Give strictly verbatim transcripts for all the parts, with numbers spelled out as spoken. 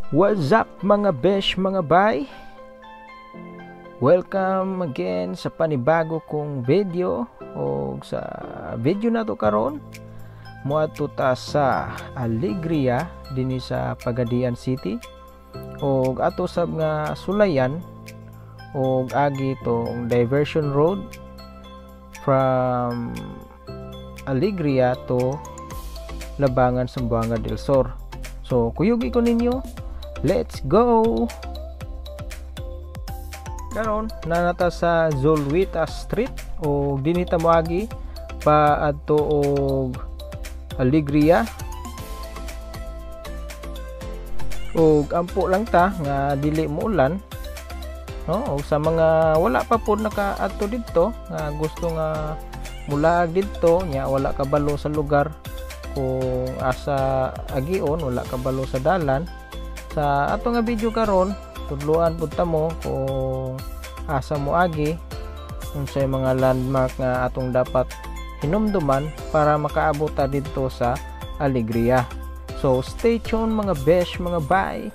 What's up mga besh, mga bay? Welcome again sa panibago kong video. O sa video na to karon, muadto ta sa Alegria dinhi sa Pagadian City. O ato sab nga sulayan o agi tong diversion road from Alegria to Labangan, Zamboanga del Sur. So kuyugi ko ninyo, let's go! Karon nanata sa Zolwita Street o dinita moagi pa adto og Alegria. Og ampo lang ta nga dili mo ulan, no? O sa mga wala pa pod nakaadto didto nga gusto nga mulaag didto nya wala kabalo sa lugar kung asa agion, wala kabalo sa dalan, sa ato nga video karon tudloan pud ta mo kung asa mo agi, unsay mga landmark nga atong dapat hinumduman para makaabot ta didto sa Alegria. So stay tuned mga besh, mga bay.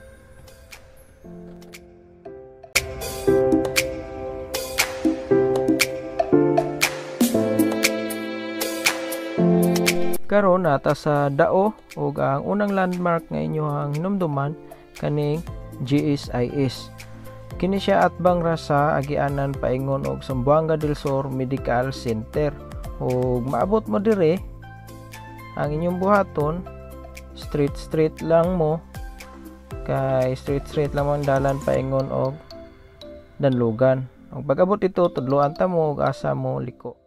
Karon nata sa Dao ug ang unang landmark nga inyohang hinumduman kaning G S I S. Kini siya atbang rasa agianan paingon og Zamboanga del Sur Medical Center. Ug maabot mo dire ang inyong buhaton, street street lang mo kay street street lang ang dalan paingon og Danlugan. Ang pag-abot ito tudloan ta mo og asa mo liko.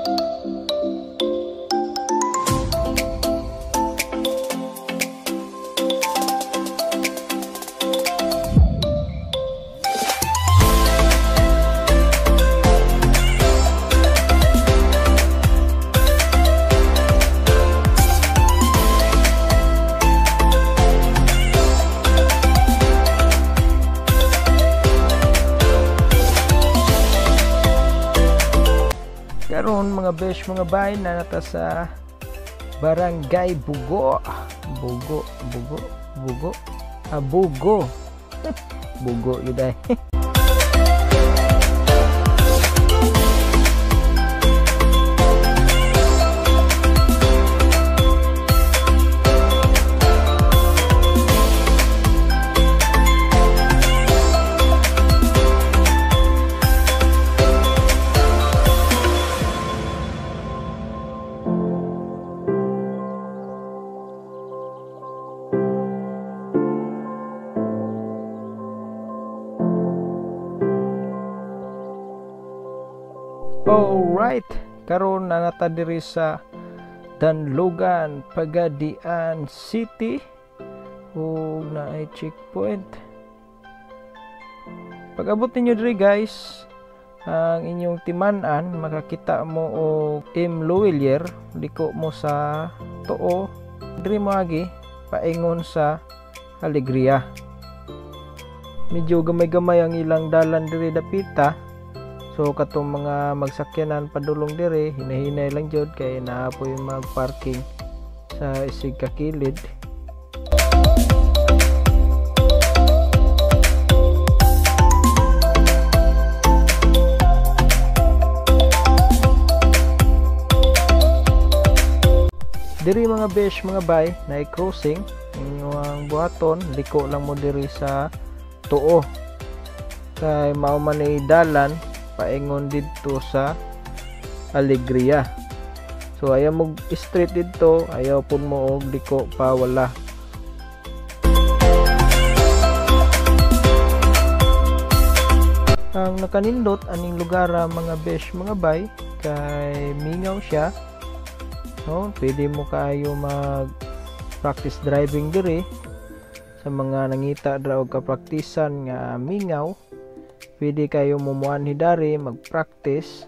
Karon mga besh, mga bay, na nata sa Barangay Bugo. Bugo, Bugo, Bugo. Ah, Bugo. Bugo yun ay. Alright, karon na nata diri sa Danlugan, Pagadian City. Ug na ay checkpoint. Pag-abot ninyo diri guys, ang inyong timan-an makakita mo og M. Luwilier, liko mo sa tuo diri mo agi paingon sa Alegria. Medyo gamay-gamay ang ilang dalan diri dapita. So katong mga magsakyanan padulong dire, hinahinay lang jud kay naapoy mag-parking sa isig kakilid. Diri mga besh, mga bay, na crossing inyo ang buhaton, liko lang mo diri sa tuo. Kay mao man ay dalan paingon didto sa Alegria. So ayaw mo street didto, ayaw pun mo og liko pa wala. Ang nakanindot aning lugar mga besh, mga bay, kay mingaw siya. No, pwede mo kayo mag practice driving dire sa mga nangita dra og kapraktisan nga mingaw. Pwede kayo mumuan hidari mag-practice.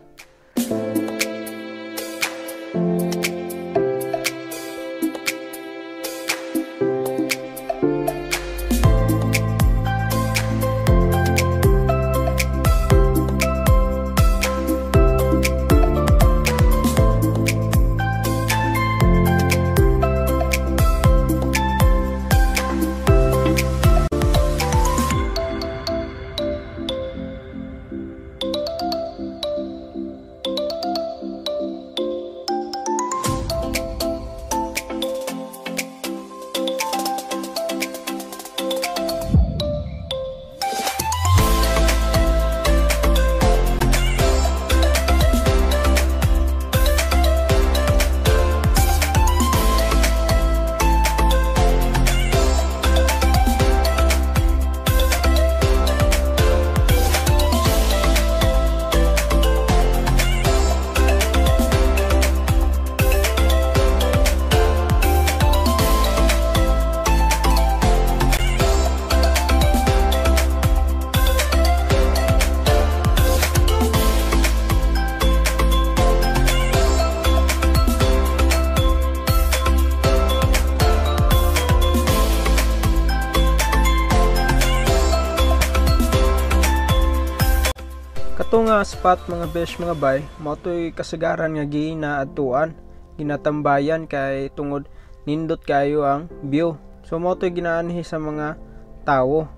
to nga spot mga besh mga bay, mao to'y kasagaran nga ginaadtuan, ginatambayan kay tungod nindot kayo ang view. So mao to'y ginaanhi sa mga tawo.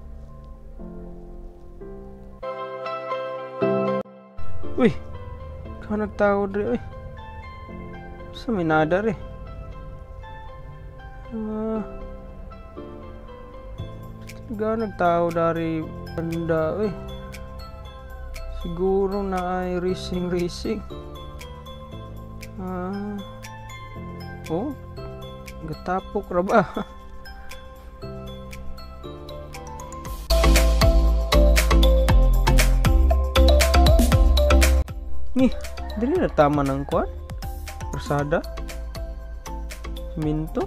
Uy, ka nagtao dre uy. Sa minada re. Ah. Ga nagtao dari banda uy. Siguro na ay racing racing. Ah. Oh. Gatapok ra ba? Nih, dili na tama ng kuan. Persada. Minto.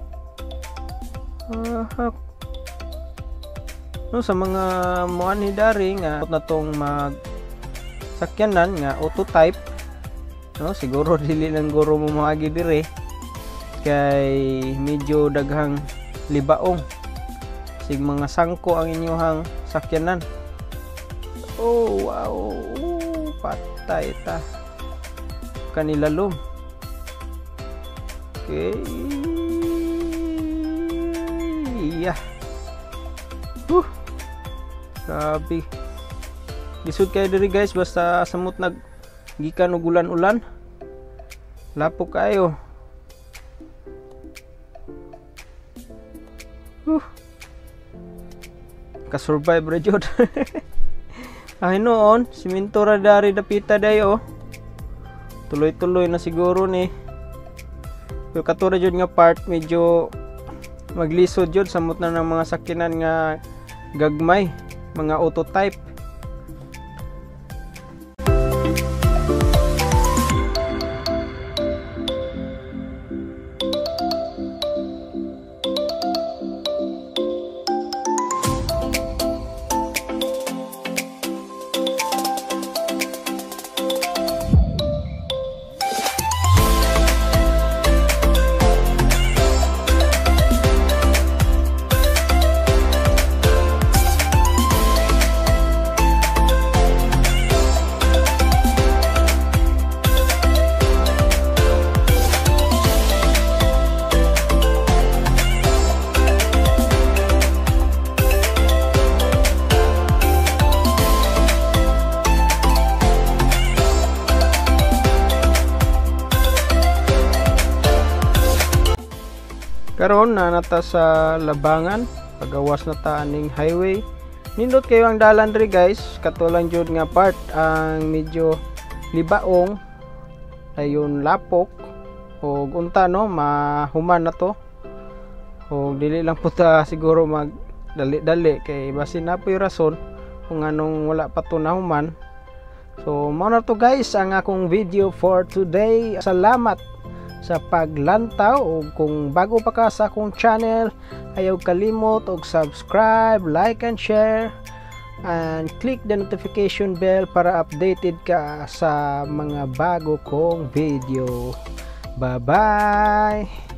Ah. No, sa mga muani dari nga na tong mag sakyanan nga auto type, no, siguro dili lang guro mo maagi dire kay medyo daghang libaong sig mga sangko ang inyohang sakyanan. Oh wow, oh, patay ta kanilalom. Okay, yeah. Huh. Grabe. Lisod kayo diri guys, basta samot nag gikan og ulan-ulan. Lapo kayo. Huh. Ka-survive ra jud. Ay noon, siminto ra dari dapita dayo. Tuloy-tuloy na siguro ni. Pero katura jud nga part medyo maglisod jud samot na ng mga sakyanan nga gagmay, mga auto type. Karon na nata sa labangan, pagawas na ta aning highway. Nindot kayo ang dalan diri guys, katulang jud nga part ang medyo libaong ayon lapok o unta no mahuman na to. O dili lang po ta siguro mag dali-dali kay basin na po yung rason kung anong wala pa to nahuman. So mao na to guys ang akong video for today. Salamat sa paglantaw, o kung bago pa ka sa akong channel, ayaw kalimot og subscribe, like and share and click the notification bell para updated ka sa mga bago kong video. Bye bye.